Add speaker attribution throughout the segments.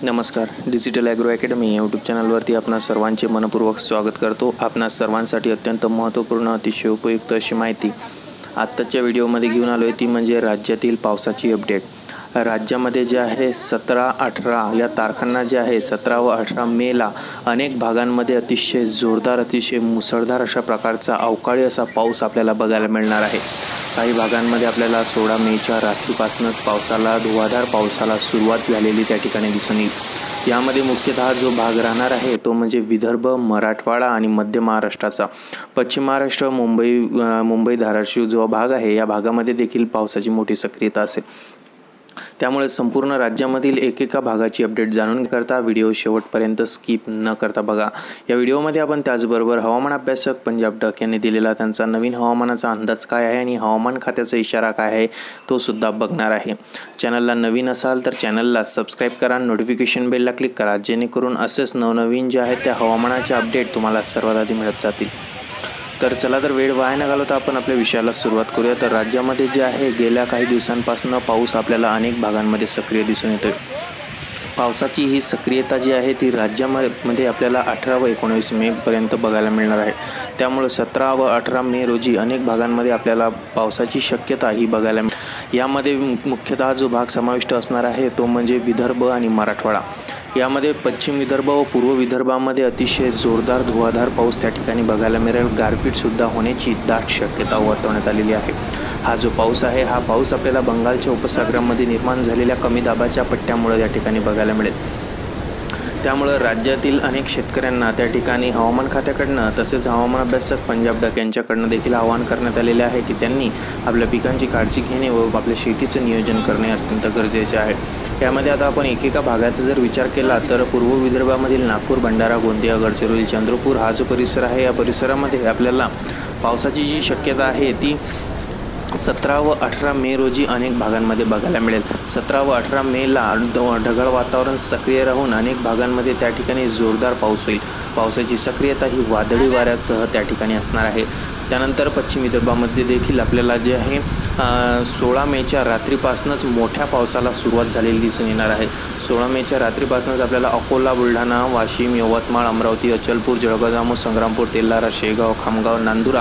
Speaker 1: नमस्कार. Digital agro academy YouTube चॅनलवरती आपणा सर्वांचे मनपूर्वक स्वागत करतो. आपणा सर्वांसाठी अत्यंत महत्त्वपूर्ण अतिशय उपयुक्त अशी माहिती आत्ताच्या व्हिडिओमध्ये घेऊन आलो आहे, ती म्हणजे राज्यातील पावसाची अपडेट. राज्यामध्ये जे आहे 17-18 या तारखांना जे आहे 17 व 18 मेला अनेक भागांमध्ये अतिशय जोरदार, अतिशय मुसळधार अशा प्रकारचा अवकाळी असा पाऊस आपल्याला बघायला मिळणार आहे. काही भागांमध्ये आपल्याला 16 मेच्या रात्रीपासूनच धुवाधार पावसाला सुरुवात झालेली त्या ठिकाणी दिसून येईल. यामध्ये मुख्यतः जो भाग राहणार आहे तो म्हणजे विदर्भ, मराठवाडा आणि मध्य महाराष्ट्राचा. पश्चिम महाराष्ट्र, मुंबई धाराशिव जो भाग आहे या भागामध्ये देखील पावसाची मोठी सक्रियता असेल. त्यामुळे संपूर्ण राज्यामधील एकेका भागाची अपडेट जाणून करता व्हिडिओ शेवटपर्यंत स्किप न करता बघा. या व्हिडिओमध्ये आपण त्याचबरोबर हवामान अभ्यासक पंजाब डक यांनी दिलेला त्यांचा नवीन हवामानाचा अंदाज काय आहे आणि हवामान खात्याचा इशारा काय आहे तो सुद्धा बघणार आहे. चॅनलला नवीन असाल तर चॅनलला सबस्क्राईब करा, नोटिफिकेशन बेलला क्लिक करा, जेणेकरून असेच नवनवीन जे आहेत त्या हवामानाचे अपडेट तुम्हाला सर्वात आधी मिळत जातील. तर चला तर वेळ वाया न घालवता आपण आपल्या विषयाला सुरुवात करूया. तर राज्यामध्ये जे आहे गेल्या काही दिवसांपासून पाऊस आपल्याला अनेक भागांमध्ये सक्रिय दिसून येतोय. पावसाची ही सक्रियता जी आहे ती राज्यामध्ये आपल्याला 18 व 19 मेपर्यंत बघायला मिळणार आहे. त्यामुळे 17 व 18 मे रोजी अनेक भागांमध्ये आपल्याला पावसाची शक्यता ही बघायला मिळेल. यामध्ये मुख्यतः जो भाग समाविष्ट असणार आहे तो म्हणजे विदर्भ आणि मराठवाडा. यामध्ये पश्चिम विदर्भ व पूर्व विदर्भामध्ये अतिशय जोरदार धुवाधार पाऊस त्या ठिकाणी बघायला मिळेल. गारपीटसुद्धा होण्याची दाट शक्यता वर्तवण्यात आलेली आहे. हा जो पाऊस आहे हा पाऊस आपल्याला बंगालच्या उपसागरामध्ये निर्माण झालेल्या कमी दाबाच्या पट्ट्यामुळे या ठिकाणी बघायला मिळेल. त्यामुळे राज्यातील अनेक शेतकऱ्यांना त्या ठिकाणी हवामान खात्याकडनं तसेच हवामान अभ्यासक पंजाब डक यांच्याकडनं देखील आवाहन करण्यात आलेले आहे की त्यांनी आपल्या पिकांची काळजी घेणे व आपल्या शेतीचं नियोजन करणे अत्यंत गरजेचे आहे. यामध्ये आता आपण एकेका भागाचा जर विचार केला तर पूर्व विदर्भामधील नागपूर, भंडारा, गोंदिया, गडचिरोली, चंद्रपूर हा जो परिसर आहे या परिसरामध्ये आपल्याला पावसाची जी शक्यता आहे ती 17 व 18 मे रोजी अनेक भागांमध्ये बघायला मिळेल. 17 व 18 मेला ढगाळ वातावरण सक्रिय राहून अनेक भागांमध्ये त्या ठिकाणी जोरदार पाऊस होईल. पावसाची सक्रियता ही वादळी वाऱ्यासह त्या ठिकाणी असणार आहे. त्यानंतर पश्चिम विदर्भामध्ये देखील आपल्याला जे आहे 16 मेच्या रात्रीपासूनच मोठ्या पावसाला सुरुवात झालेली दिसून येणार आहे. 16 मेच्या रात्रीपासूनच आपल्याला अकोला, बुलढाणा, वाशिम, यवतमाळ, अमरावती, अचलपूर, जळगाव, जामोद, संग्रामपूर, तेल्हारा, शेगाव, खामगाव, नांदुरा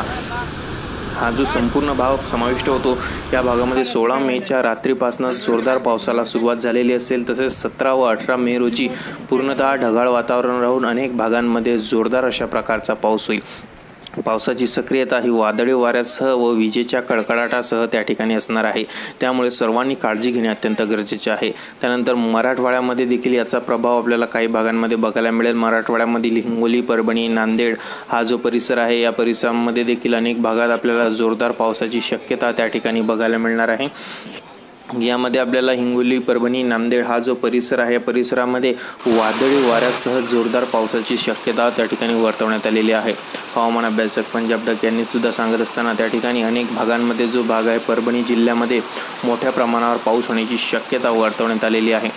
Speaker 1: हा जो संपूर्ण भाग समाविष्ट होतो. या भागामध्ये 16 मेच्या रात्रीपासूनच जोरदार पावसाला सुरुवात झालेली असेल. तसेच 17 व 18 मे रोजी पूर्णतः ढगाळ वातावरण राहून अनेक भागांमध्ये जोरदार अशा प्रकारचा पाऊस होईल. पावसाची सक्रियता ही वादळी वाऱ्यासह व विजेच्या कडकडाटासह त्या ठिकाणी असणार आहे. त्यामुळे सर्वांनी काळजी घेणे अत्यंत गरजेचे आहे. त्यानंतर मराठवाड्यामध्ये देखील याचा प्रभाव आपल्याला काही भागांमध्ये बघायला मिळेल. मराठवाड्यामधील हिंगोली, परभणी, नांदेड हा जो परिसर आहे या परिसरामध्ये देखील अनेक भागात आपल्याला जोरदार पावसाची शक्यता त्या ठिकाणी बघायला मिळणार आहे. यामध्ये आपल्याला हिंगोली, परभणी, नांदेड हा जो परिसर आहे या परिसरामध्ये वादळी वाऱ्यासह जोरदार पावसाची शक्यता त्या ठिकाणी वर्तवण्यात आलेली आहे. हवामान अभ्यासक पंजाब डक यांनी सुद्धा सांगत असताना त्या ठिकाणी अनेक भागांमध्ये जो भाग आहे परभणी जिल्ह्यामध्ये मोठ्या प्रमाणावर पाऊस होण्याची शक्यता वर्तवण्यात आलेली आहे.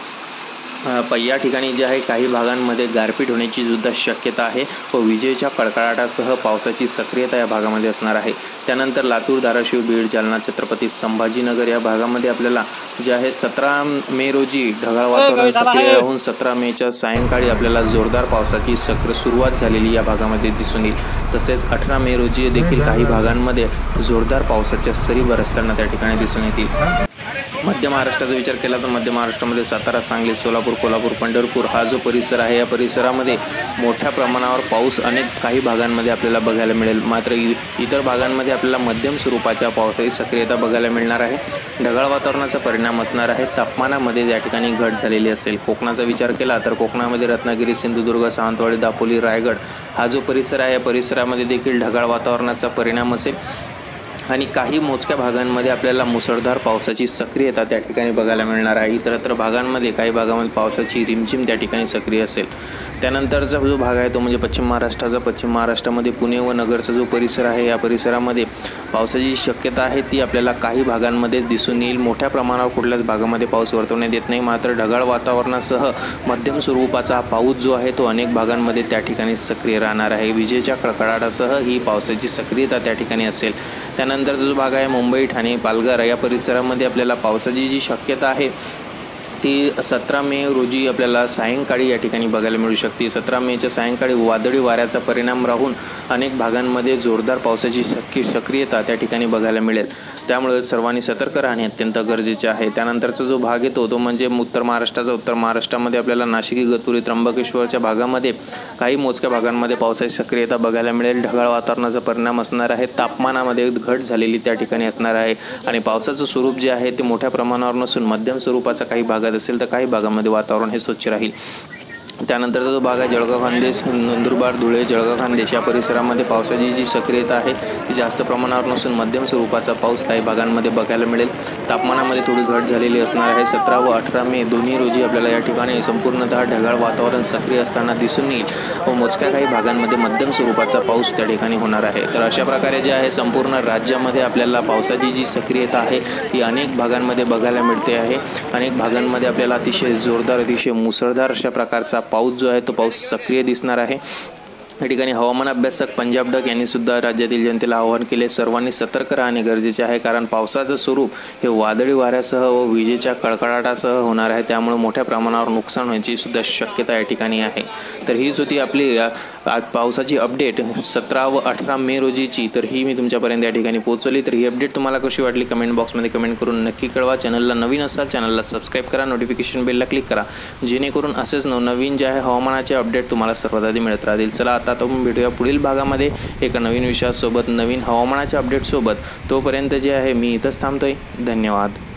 Speaker 1: या ठिकाणी जे आहे काही भागांमध्ये गारपीट होण्याची सुद्धा शक्यता आहे व विजेच्या कडकडाटासह पावसाची सक्रियता या भागामध्ये असणार आहे. त्यानंतर लातूर, धाराशिव, बीड, जालना, छत्रपती संभाजीनगर या भागामध्ये आपल्याला जे आहे 17 मे रोजी ढगाळ वातावरण सक्रिय राहून 17 मेच्या सायंकाळी आपल्याला जोरदार पावसाची सुरुवात झालेली या भागामध्ये दिसून येईल. तसेच 18 मे रोजी देखील काही भागांमध्ये जोरदार पावसाच्या सरी बरसताना त्या ठिकाणी दिसून येतील. मध्य महाराष्ट्राचा विचार केला तर मध्य महाराष्ट्रामध्ये सातारा, सांगली, सोलापूर, कोल्हापूर, पंढरपूर हा जो परिसर आहे या परिसरामध्ये मोठ्या प्रमाणावर पाऊस काही भागांमध्ये आपल्याला बघायला मिळेल. मात्र इतर भागांमध्ये आपल्याला मध्यम स्वरूपाच्या पावसाची सक्रियता बघायला मिळणार आहे. ढगाळ वातावरणाचा परिणाम असणार आहे. तापमानामध्ये या ठिकाणी घट झालेली असेल. कोकणाचा विचार केला तर कोकणामध्ये रत्नागिरी, सिंधुदुर्ग, सावंतवाडी, दापोली, रायगड हा जो परिसर आहे या परिसरामध्ये देखील ढगाळ वातावरणाचा परिणाम असेल आणि काही मोजक्या भागांमध्ये आपल्याला मुसळधार पावसाची सक्रियता त्या ठिकाणी बघायला मिळणार आहे. इतरत्र भागांमध्ये काही भागामध्ये पावसाची रिमझिम त्या ठिकाणी सक्रिय असेल. त्यानंतरचा जो भाग आहे तो म्हणजे पश्चिम महाराष्ट्राचा. पश्चिम महाराष्ट्रामध्ये पुणे व नगरचा जो परिसर आहे या परिसरामध्ये पावसाची शक्यता आहे ती आपल्याला काही भागांमध्ये दिसून येईल. मोठ्या प्रमाणावर कुठल्याच भागामध्ये पाऊस वर्तवण्यात येत नाही. मात्र ढगाळ वातावरणासह मध्यम स्वरूपाचा पाऊस जो आहे तो अनेक भागांमध्ये त्या ठिकाणी सक्रिय राहणार आहे. विजेच्या कडकडाटासह ही पावसाची सक्रियता त्या ठिकाणी असेल. त्यानंतरचा जो भाग आहे मुंबई, ठाणे, पालघर या परिसरामध्ये आपल्याला पावसाची जी शक्यता आहे ती 17 मे रोजी आपल्याला सायंकाळी या ठिकाणी बघायला मिळू शकते। 17 मेच्या सायंकाळी वादळी वाऱ्याचा परिणाम राहून अनेक भागांमध्ये जोरदार पावसाची सक्रियता त्या ठिकाणी बघायला मिळेल। त्यामुळे सर्वांनी सतर्क राहणे अत्यंत गरजेचे आहे। त्यानंतरचा जो भाग येतो तो म्हणजे उत्तर महाराष्ट्रामध्ये आपल्याला नाशिक, इगतपुरी, त्र्यंबकेश्वरच्या भागामध्ये काही मोजक्या भागांमध्ये पावसाची सक्रियता बघायला मिळेल। ढगाळ वातावरणाचा परिणाम असणार आहे। तापमानामध्ये घट झालेली त्या ठिकाणी असणार आहे आणि पावसाचं स्वरूप जे आहे ते मोठ्या प्रमाणावर नसून मध्यम स्वरूपाचा काही भागात असेल तर काही भागामध्ये वातावरण हे स्वच्छ राहील। त्यानंतरचा जो भाग आहे जळगाव खान्देश, नंदुरबार, धुळे, जळगाव खान्देश या परिसरामध्ये पावसाची जी सक्रियता आहे ती जास्त प्रमाणावर नसून मध्यम स्वरूपाचा पाऊस काही भागांमध्ये बघायला मिळेल। तापमानामध्ये थोडी घट झालेली असणार आहे। 17 व 18 मे दोन्ही रोजी आपल्याला या ठिकाणी संपूर्णतः ढगाळ वातावरण सक्रिय असताना दिसून येईल व मोजक्या काही भागांमध्ये मध्यम स्वरूपाचा पाऊस त्या ठिकाणी होणार आहे। तर अशा प्रकारे जे आहे संपूर्ण राज्यामध्ये आपल्याला पावसाची जी सक्रियता आहे ती अनेक भागांमध्ये बघायला मिळते आहे। अनेक भागांमध्ये आपल्याला अतिशय जोरदार, अतिशय मुसळधार अशा प्रकारचा पाऊस जो आहे तो पाऊस सक्रिय दिसणार आहे। या ठिकाणी हवामान अभ्यासक पंजाब डक यांनी सुद्धा राज्यातील जनतेला आवाहन केले, सर्वांनी सतर्क राहणे गरजेचे आहे, कारण पावसाचं स्वरूप हे वादळी वाऱ्यासह व विजेच्या कडकडाटासह होणार आहे। त्यामुळे मोठ्या प्रमाणावर नुकसान होण्याची सुद्धा शक्यता या ठिकाणी आहे। तर हीच होती आपली पावसाची अपडेट 17 व 18 मे रोजीची। तर ही मी तुमच्यापर्यंत या ठिकाणी पोहोचवली। तर ही अपडेट तुम्हाला कशी वाटली कमेंट बॉक्समध्ये कमेंट करून नक्की कळवा। चॅनलला नवीन असाल चॅनलला सबस्क्राईब करा, नोटिफिकेशन बेलला क्लिक करा, जेणेकरून असेच नवनवीन जे आहे हवामानाचे अपडेट तुम्हाला सर्वात आधी मिळत राहतील। चला आता आपण भेटूया पुढील भागामध्ये एका नवीन विषयासोबत, नवीन हवामानाच्या अपडेटसोबत। तोपर्यंत जे आहे मी इथंच थांबतोय। धन्यवाद।